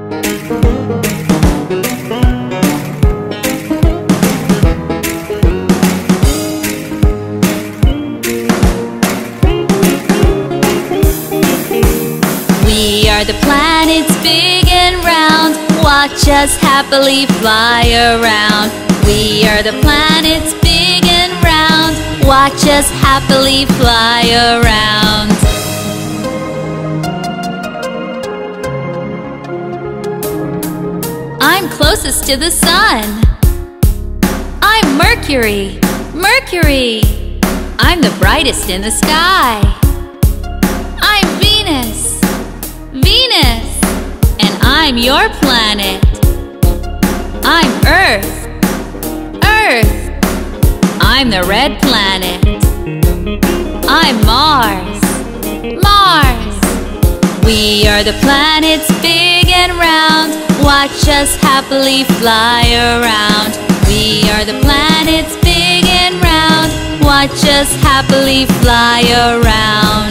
We are the planets big and round. Watch us happily fly around. We are the planets big and round. Watch us happily fly around. I'm closest to the sun. I'm Mercury, Mercury. I'm the brightest in the sky. I'm Venus, Venus. And I'm your planet. I'm Earth, Earth. I'm the red planet. I'm Mars, Mars. We are the planets big and round. Watch us happily fly around. We are the planets big and round. Watch us happily fly around.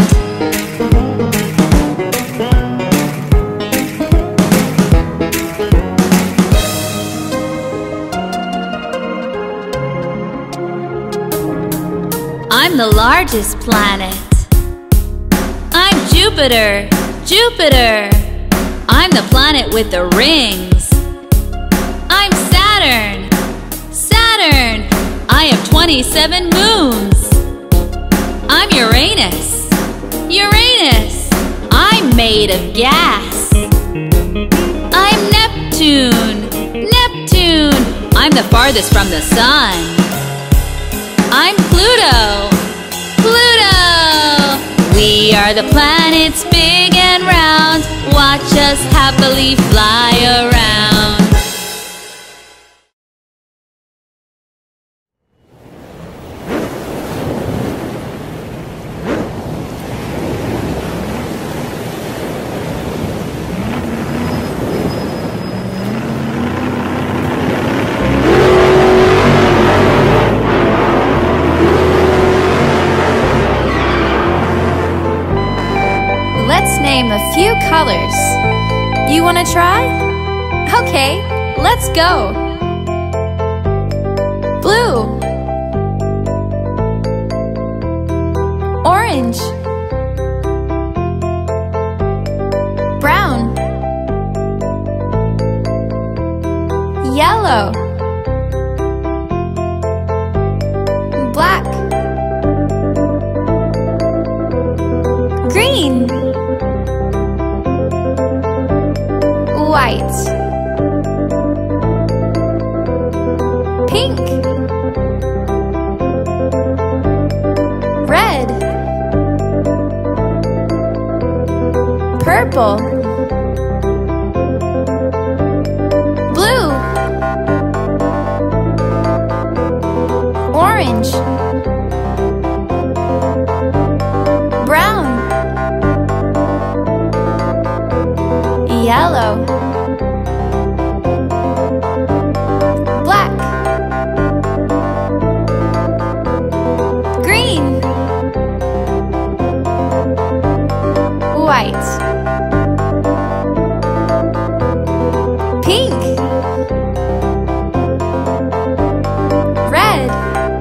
I'm the largest planet. I'm Jupiter, Jupiter. I'm the planet with the rings. I'm Saturn, Saturn. I have 27 moons. I'm Uranus, Uranus. I'm made of gas. I'm Neptune, Neptune. I'm the farthest from the sun. I'm Pluto, Pluto. We are the planets big and round. Watch us happily fly around. Let's name a few colors. You want to try? Okay, let's go. Blue, orange, brown, yellow, black, green, white, pink, red, purple, blue, orange, brown, yellow, black, green, white, pink, red,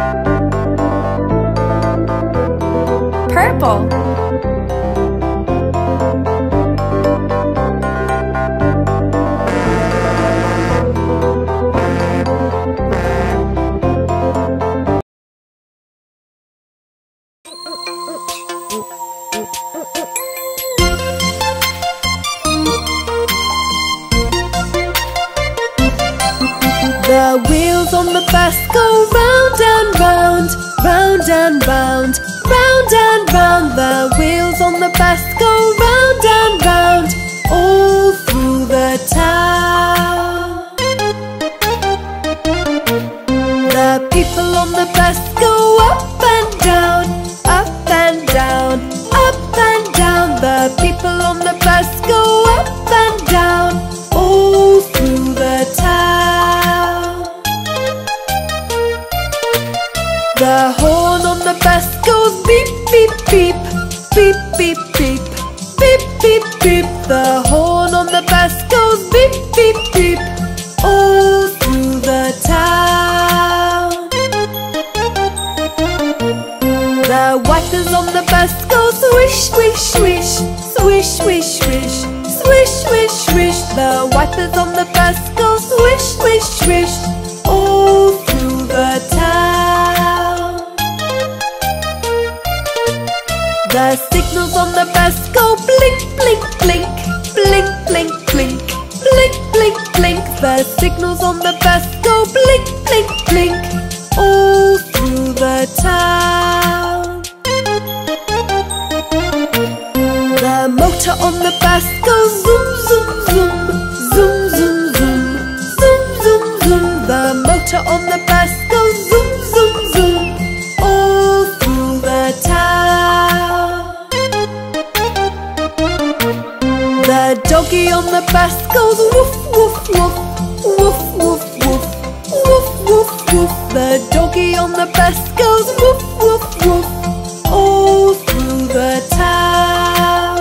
purple, The wheels on the bus go round and round, round and round, round and round. The wheels on the bus go round and round, all through the town. The people on the bus go up and down, up and down, up and down. The people on the bus go up and down, all through the town. The horn on the bus goes beep, beep, beep, beep, beep, beep, beep, beep, beep. The horn on the bus goes beep, beep, beep, all through the town. The wipers on the bus go swish, swish, swish, swish, swish, swish, swish, swish, swish. The wipers on the bus go swish, swish, swish, all through the town. The signals on the bus go blink, blink, blink, blink, blink, blink, blink, blink, blink. The signals on the bus go blink, blink, blink, all through the town. The motor on the bus goes zoom, zoom, zoom, zoom, zoom, zoom, zoom, zoom, zoom. The motor on the bus goes zoom, zoom, zoom, all through the town. The doggy on the bus goes woof, woof, woof, woof, woof, woof, woof, woof, woof. The doggy on the bus goes woof, woof, woof, all through the town.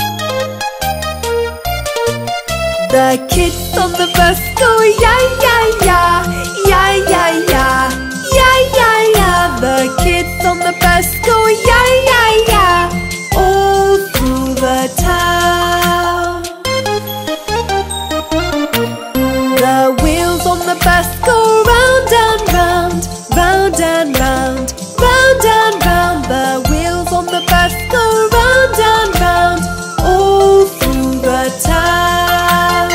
The kids on the bus go ya, ya, ya, ya, ya, ya, ya, ya, ya. The kids on the bus go ya, ya, ya, all through the town. The wheels on the bus go round and round, round and round, round and round. The wheels on the bus go round and round, all through the town.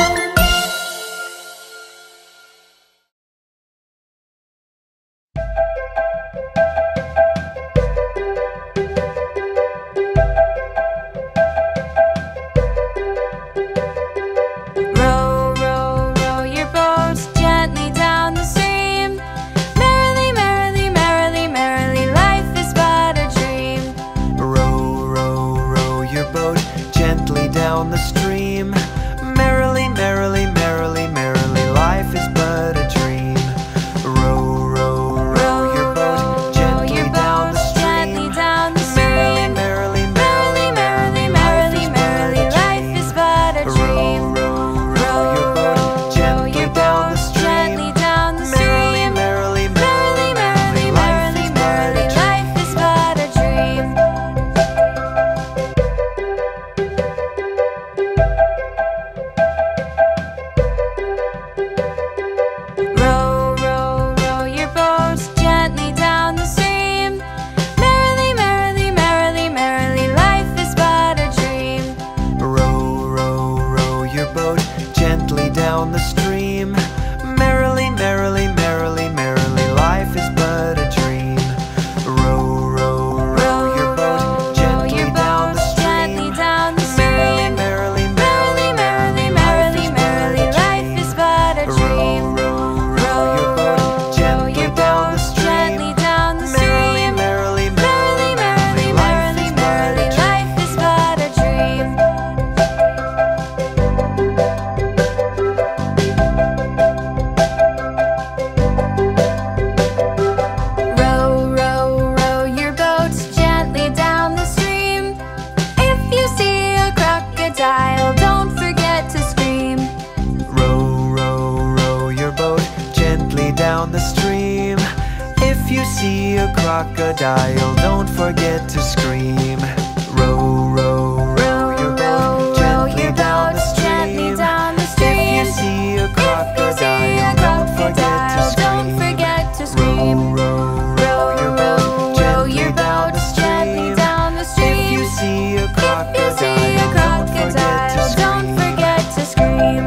Row, row, row your boat gently down the stream. Merrily, merrily, merrily, merrily, life is but a dream. Row, row, row your boat gently down the stream. Merrily, merrily, merrily, merrily, life is but a dream. Row, row, row your boat gently down the stream. Merrily, merrily, merrily, merrily, merrily, life is but a dream. Row your boat gently down the stream. Merrily, merrily, merrily, merrily, life is but a dream. Life is but a dream. Row, row, row your boat gently down the stream. Merrily, merrily, merrily, merrily, life is but a dream. Row, row, row your boat gently down the stream. Merrily, merrily, merrily, merrily, life is but a dream. Row, row, row your boat gently down the stream. Merrily, merrily, merrily, merrily, merrily, merrily, life is but a dream. Row your boat gently down the stream. Merrily, merrily, merrily, merrily, life is but a dream. Life is but a dream. Row, row, row your boat gently down the stream. If you see a crocodile, don't forget to scream. Row, row, row your boat gently down the stream. If you see a crocodile, don't forget to scream. Row, row, row your boat gently down the stream. If you see a crocodile, don't forget to scream. Row, row, row your boat gently down the stream. If you see a crocodile, don't forget to scream. Don't forget to scream.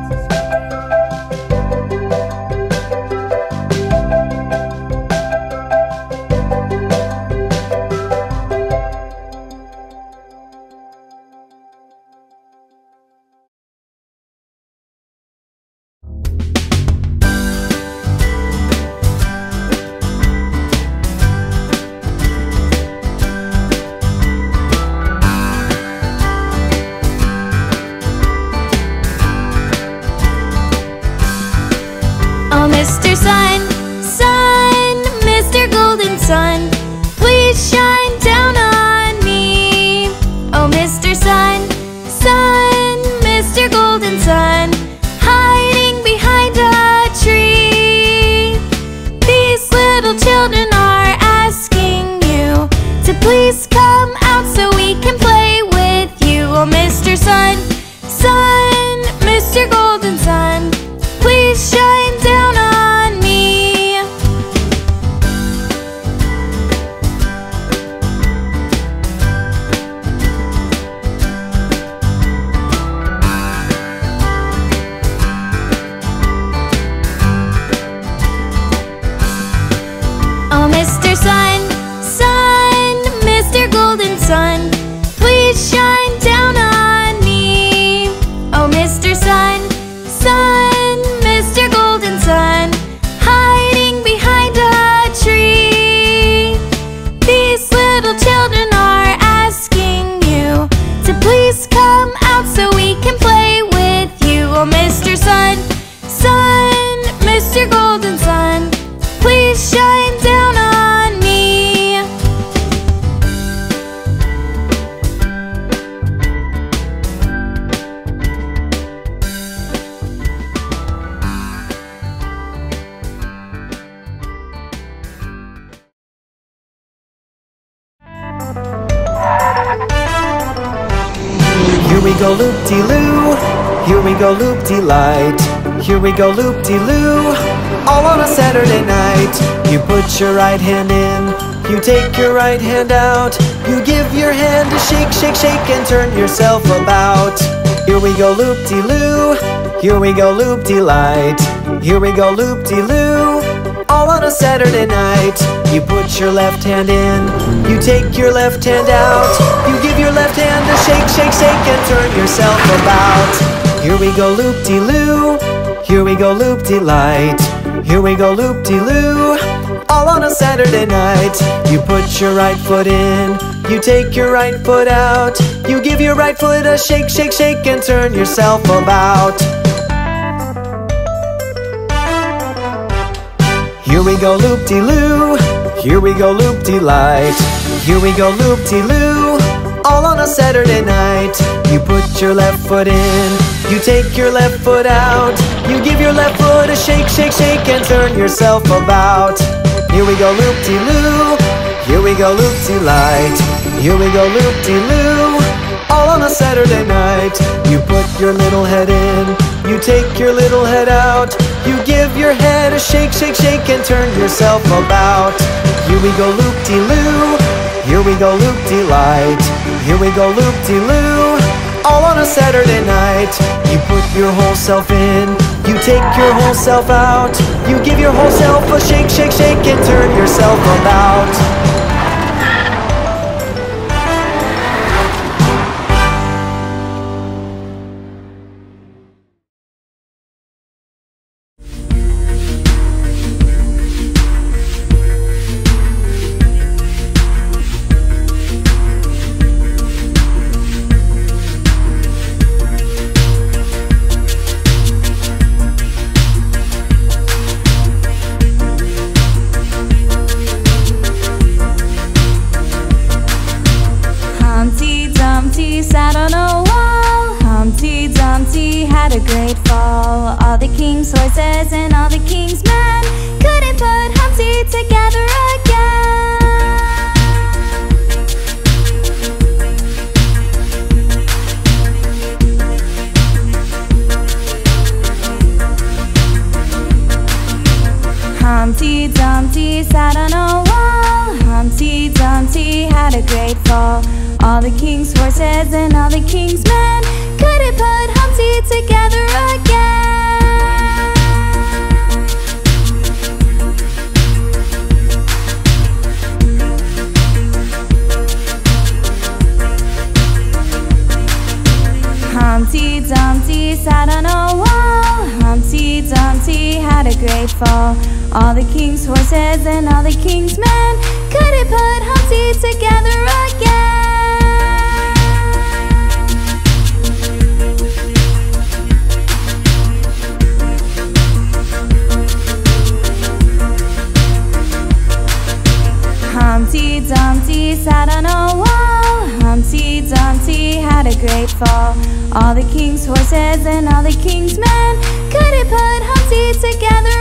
Oh, Mr. Sun, Sun, Mr. Golden Sun, please shine down on me. Oh, Mr. Sun, Sun, Mr. Golden Sun, hide Mr. Golden Sun, please shine down on me. Oh, Mr. Sun, Sun, Mr. Golden Sun, please shine down on me. Oh, Mr. Sun, Sun, Mr. Golden Sun, hiding behind a tree. These little children are asking you to please come out so we can play with you. Oh, Mr. Sun, Sun, Mr. Golden Sun, please shine down on me. Here we go loop-de-loo, here we go loop-de-light, here we go loop-de-loo, all on a Saturday night. You put your right hand in, you take your right hand out, you give your hand a shake, shake, shake, and turn yourself about. Here we go loop-de-loo, here we go loop-de-light, here we go loop-de-loo, all on a Saturday night. You put your left hand in, you take your left hand out, you give your left hand a shake, shake, shake, and turn yourself about. Here we go loop-de-loo, here we go loop-de-light, here we go loop-de-loo, all on a Saturday night. You put your right foot in, you take your right foot out, you give your right foot a shake, shake, shake, and turn yourself about. Here we go loop-de-loo, here we go loop-de-light, here we go loop-de-loo, all on a Saturday night. You put your left foot in, you take your left foot out, you give your left foot a shake, shake, shake, and turn yourself about. Here we go loop-de-loo, here we go loop-de-light, here we go loop-de-loo, all on a Saturday night. You put your little head in, you take your little head out, you give your head a shake, shake, shake, and turn yourself about. Here we go loop-de-loo, here we go loop-de-light, here we go loop-de-loo, all on a Saturday night. You put your whole self in, you take your whole self out, you give your whole self a shake, shake, shake, and turn yourself about. Sat on a wall, Humpty Dumpty had a great fall. All the king's horses and all the king's men couldn't put Humpty together again. Humpty Dumpty sat on a wall, Humpty Dumpty had a great fall. All the king's horses and all the king's men couldn't put Humpty together again. Humpty Dumpty sat on a wall, Humpty Dumpty had a great fall. All the king's horses and all the king's men couldn't put Humpty together again. Humpty Dumpty sat on a wall, Humpty Dumpty had a great fall. All the king's horses and all the king's men couldn't put Humpty together